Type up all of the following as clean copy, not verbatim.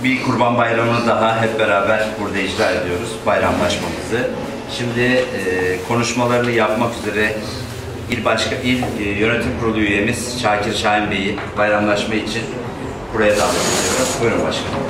bir Kurban Bayramı'nı daha hep beraber burada icra ediyoruz, bayramlaşmamızı. Şimdi konuşmalarını yapmak üzere İl Yönetim Kurulu üyemiz Şakir Şahin Bey'i bayramlaşma için buraya davet ediyoruz. Buyurun başkanım.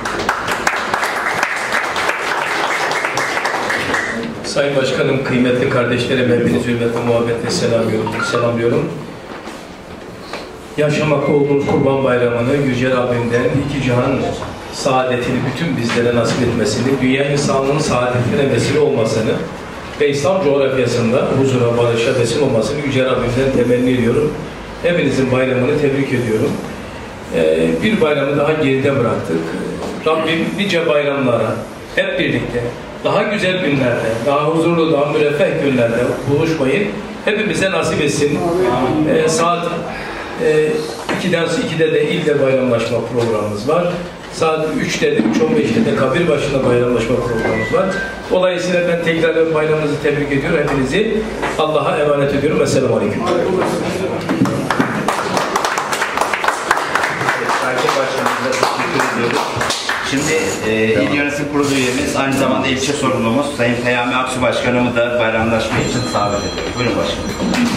Sayın Başkanım, kıymetli kardeşlerim, hepinizi hürmetle, muhabbetle selamlıyorum. Yaşamakta olduğumuz Kurban Bayramı'nı Yüce Rabbim'den iki cihan saadetini bütün bizlere nasip etmesini, dünya insanlığının saadetine vesile olmasını ve İslam coğrafyasında huzura, barışa vesile olmasını Yüce Rabbim'den temenni ediyorum. Hepinizin bayramını tebrik ediyorum. Bir bayramı daha geride bıraktık. Rabbim nice bayramlara hep birlikte, daha güzel günlerde, daha huzurlu, daha müreffeh günlerde buluşmayı hepimize nasip etsin. Saat 2'de de ilde bayramlaşma programımız var. Saat 3'te de 3.15'te de kabir başında bayramlaşma programımız var. Dolayısıyla ben tekrar bayramınızı tebrik ediyorum. Hepinizi Allah'a emanet ediyorum. Esselamu Aleyküm. Şakir Başkanımıza teşekkür ediyoruz. Şimdi İl Yönetim Kurulu üyemiz, aynı zamanda ilçe sorumlumuz Sayın Peyami Aksu Başkanımı da bayramlaşma için davet ediyoruz. Buyurun başkanım.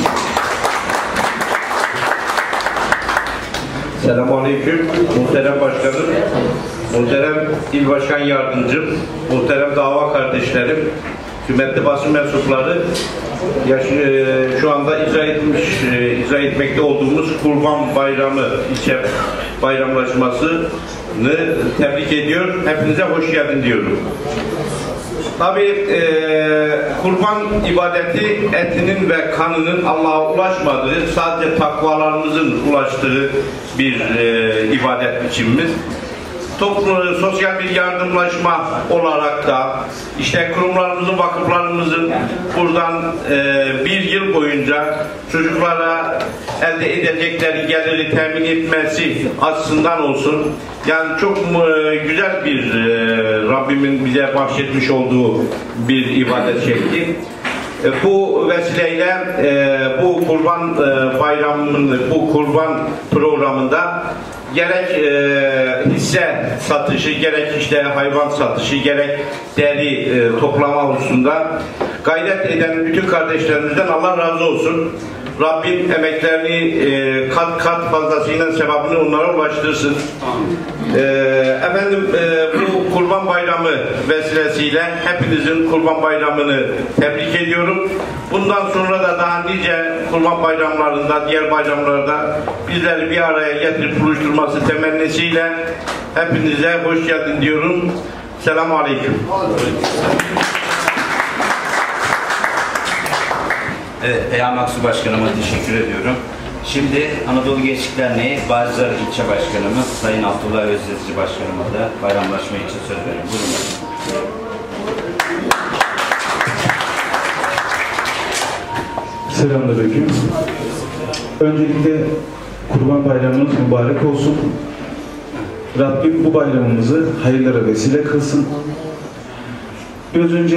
Selamünaleyküm. Muhterem Başkanım, muhterem İl Başkan Yardımcım, muhterem dava kardeşlerim, kıymetli basın mensupları, şu anda icra etmekte olduğumuz Kurban Bayramı, ilçe bayramlaşmasını tebrik ediyor. Hepinize hoş geldin diyorum. Tabii kurban ibadeti etinin ve kanının Allah'a ulaşmadığı, sadece takvalarımızın ulaştığı bir ibadet biçimimiz. Sosyal bir yardımlaşma olarak da işte kurumlarımızın, vakıflarımızın buradan bir yıl boyunca çocuklara elde edecekleri geliri temin etmesi açısından olsun. Yani çok güzel bir Rabbimin bize bahşetmiş olduğu bir ibadet şekli. Bu vesileyle bu kurban bayramının, bu kurban programında gerek hisse satışı, gerek işte hayvan satışı, gerek deri toplama hususunda gayret eden bütün kardeşlerimizden Allah razı olsun. Rabbim emeklerini kat kat fazlasıyla sevabını onlara ulaştırsın. Efendim bu Kurban Bayramı vesilesiyle hepinizin Kurban Bayramını tebrik ediyorum. Bundan sonra da daha nice Kurban Bayramlarında, diğer bayramlarda bizleri bir araya getirip buluşturması temennisiyle hepinize hoş geldin diyorum. Selamun Aleyküm. Evet, Peyami Aksu Başkanıma teşekkür ediyorum. Şimdi Anadolu Gençlik Derneği Bağcılar İlçe Başkanımız Sayın Abdullah Özdesici Başkanıma da bayramlaşma için söz veriyorum. Buyurun başkanım. Selamünaleyküm. Öncelikle Kurban Bayramınız mübarek olsun. Rabbim bu bayramımızı hayırlara vesile kılsın. Biraz önce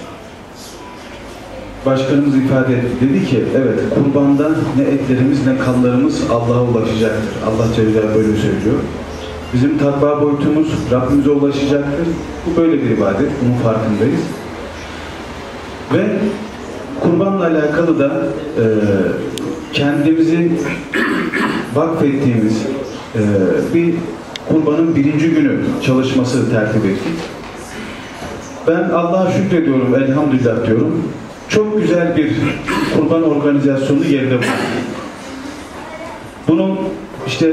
Başkanımız ifade etti. Dedi ki, evet, kurbanda ne etlerimiz ne kanlarımız Allah'a ulaşacaktır. Allah Celle Celaluhu böyle söylüyor. Bizim takva boyutumuz Rabbimize ulaşacaktır. Bu böyle bir ibadet. Bunun farkındayız. Ve kurbanla alakalı da kendimizi vakfettiğimiz bir kurbanın 1. günü çalışması tertip ettik. Ben Allah'a şükrediyorum, elhamdülillah diyorum. Çok güzel bir kurban organizasyonu yerine bulundu. Bunun işte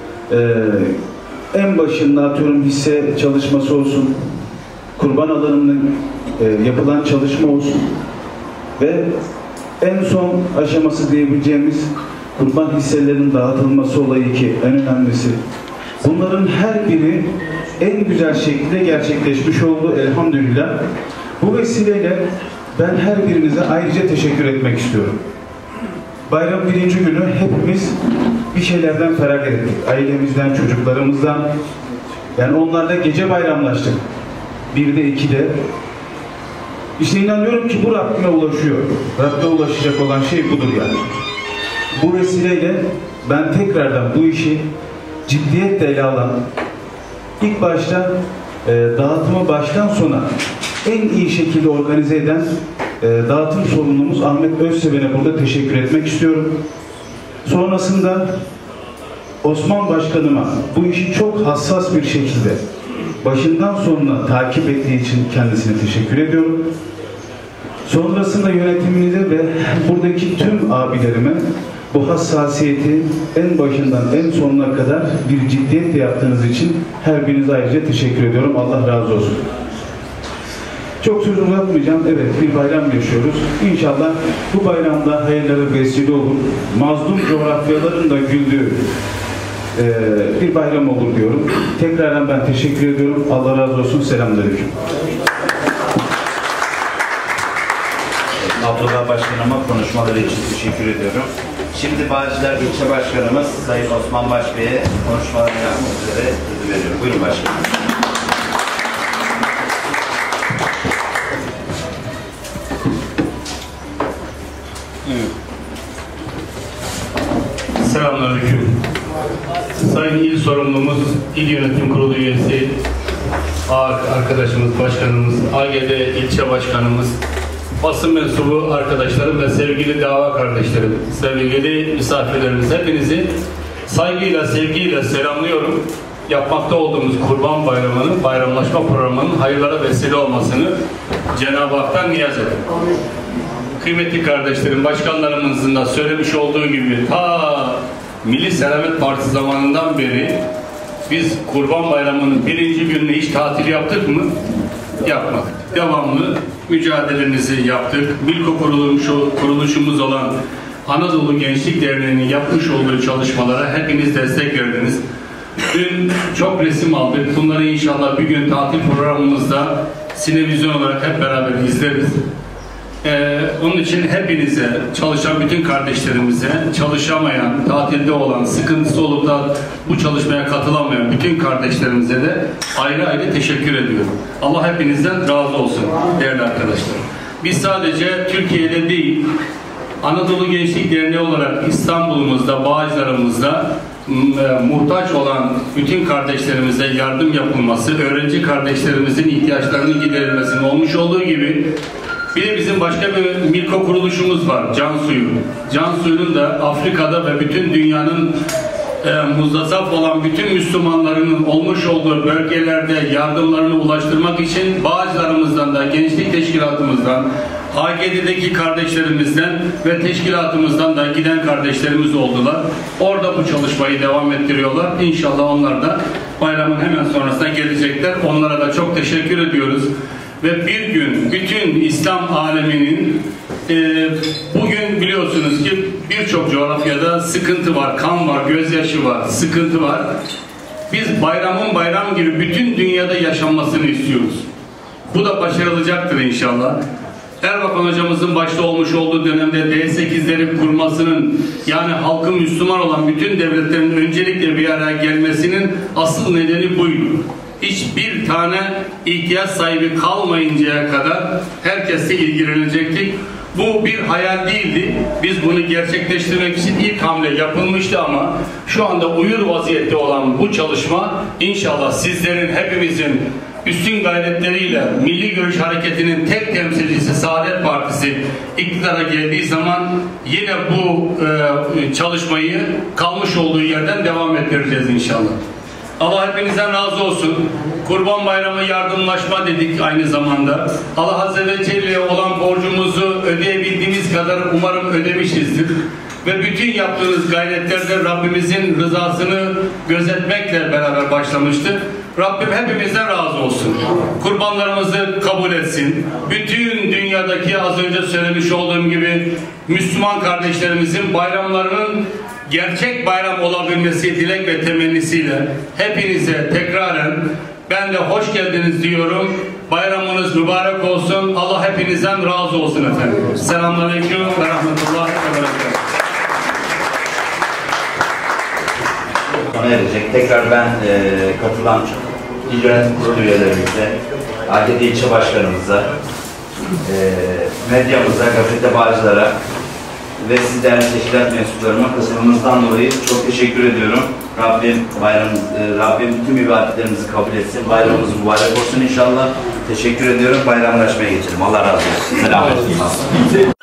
en başında atıyorum hisse çalışması olsun, kurban alanının yapılan çalışma olsun ve en son aşaması diyebileceğimiz kurban hisselerinin dağıtılması olayı ki en önemlisi. Bunların her biri en güzel şekilde gerçekleşmiş oldu elhamdülillah. Bu vesileyle ben her birinize ayrıca teşekkür etmek istiyorum. Bayram 1. günü hepimiz bir şeylerden feragat ettik. Ailemizden, çocuklarımızdan. Yani onlarla gece bayramlaştık. 1'de 2'de. İşte inanıyorum ki bu Rabbime ulaşıyor. Rabbime ulaşacak olan şey budur yani. Bu vesileyle ben tekrardan bu işi ciddiyetle ele alan İlk başta dağıtımı baştan sona en iyi şekilde organize eden dağıtım sorumlumuz Ahmet Özseven'e burada teşekkür etmek istiyorum. Sonrasında Osman Başkanıma bu işi çok hassas bir şekilde başından sonuna takip ettiği için kendisine teşekkür ediyorum. Sonrasında yönetiminize ve buradaki tüm abilerime bu hassasiyeti en başından en sonuna kadar bir ciddiyetle yaptığınız için her birinize ayrıca teşekkür ediyorum. Allah razı olsun. Çok söz uzatmayacağım. Evet, bir bayram yaşıyoruz. İnşallah bu bayramda hayırlara vesile olur. Mazlum coğrafyaların da güldüğü bir bayram olur diyorum. Tekrardan ben teşekkür ediyorum. Allah razı olsun. Selamünaleyküm. Abdullah Başkanıma konuşmaları için teşekkür ediyorum. Şimdi Bağcılar İlçe Başkanımız Sayın Osman Başbey'e konuşmalarını yapmak üzere sözü veriyorum. Buyurun başkanım. Selamünaleyküm. Sayın İl Sorumlumuz, İl Yönetim Kurulu üyesi, arkadaşımız, başkanımız, AGD ilçe başkanımız, basın mensubu arkadaşlarım ve sevgili dava kardeşlerim, sevgili misafirlerimiz, hepinizi saygıyla, sevgiyle selamlıyorum. Yapmakta olduğumuz Kurban Bayramı'nın, bayramlaşma programının hayırlara vesile olmasını Cenab-ı Hak'tan niyaz ederim. Kıymetli kardeşlerim, başkanlarımızın da söylemiş olduğu gibi ta Milli Selamet Partisi zamanından beri biz Kurban Bayramı'nın birinci gününü hiç tatil yaptık mı? Yapmadık. Devamlı mücadelemizi yaptık. Milko kuruluşumuz olan Anadolu Gençlik Derneği'nin yapmış olduğu çalışmalara hepiniz destek verdiniz. Dün çok resim aldık. Bunları inşallah bir gün tatil programımızda sinevizyon olarak hep beraber izleriz. Onun için hepinize, çalışan bütün kardeşlerimize, çalışamayan, tatilde olan, sıkıntısı olup da bu çalışmaya katılamayan bütün kardeşlerimize de ayrı ayrı teşekkür ediyorum. Allah hepinizden razı olsun değerli arkadaşlar. Biz sadece Türkiye'de değil, Anadolu Gençlik Derneği olarak İstanbul'umuzda, Bağcılar'ımızda muhtaç olan bütün kardeşlerimize yardım yapılması, öğrenci kardeşlerimizin ihtiyaçlarının giderilmesinin olmuş olduğu gibi bir de bizim başka bir Milko kuruluşumuz var, Can Suyu. Can Suyu'nun da Afrika'da ve bütün dünyanın muzdazaf olan bütün Müslümanların olmuş olduğu bölgelerde yardımlarını ulaştırmak için Bağcılarımızdan da, gençlik teşkilatımızdan, AGD'deki kardeşlerimizden ve teşkilatımızdan da giden kardeşlerimiz oldular. Orada bu çalışmayı devam ettiriyorlar. İnşallah onlar da bayramın hemen sonrasına gelecekler. Onlara da çok teşekkür ediyoruz. Ve bir gün bütün İslam aleminin bugün biliyorsunuz ki birçok coğrafyada sıkıntı var, kan var, gözyaşı var, sıkıntı var. Biz bayramın bayram gibi bütün dünyada yaşanmasını istiyoruz. Bu da başarılacaktır inşallah. Erbakan hocamızın başta olmuş olduğu dönemde D8'leri kurmasının, yani halkın Müslüman olan bütün devletlerin öncelikle bir araya gelmesinin asıl nedeni buydu. Hiçbir tane ihtiyaç sahibi kalmayıncaya kadar herkesle ilgilenecektik. Bu bir hayal değildi. Biz bunu gerçekleştirmek için ilk hamle yapılmıştı ama şu anda uyur vaziyette olan bu çalışma inşallah sizlerin, hepimizin üstün gayretleriyle Milli Görüş Hareketi'nin tek temsilcisi Saadet Partisi iktidara geldiği zaman yine bu çalışmayı kalmış olduğu yerden devam ettireceğiz inşallah. Allah hepinizden razı olsun. Kurban Bayramı yardımlaşma dedik aynı zamanda. Allah Azze ve Celle'ye olan borcumuzu ödeyebildiğimiz kadar umarım ödemişizdir. Ve bütün yaptığınız gayretlerde Rabbimizin rızasını gözetmekle beraber başlamıştı. Rabbim hepimizden razı olsun. Kurbanlarımızı kabul etsin. Bütün dünyadaki az önce söylemiş olduğum gibi Müslüman kardeşlerimizin bayramlarının gerçek bayram olabilmesi dilek ve temennisiyle hepinize tekraren ben de hoş geldiniz diyorum. Bayramınız mübarek olsun. Allah hepinizden razı olsun efendim. Selamünaleyküm ve rahmetullahi ve berekatuhu. Sona erecek. Tekrar ben katılan İl Yönetim Kurulu üyelerimize, AGD ilçe başkanımıza, medyamıza, gazete Bağcılar'a ve siz değerli teşkilat mensuplarıma katılımınızdan dolayı çok teşekkür ediyorum. Rabbim tüm ibadetlerimizi kabul etsin. Bayramımız mübarek olsun inşallah. Teşekkür ediyorum. Bayramlaşmaya geçelim. Allah razı olsun. Selametle.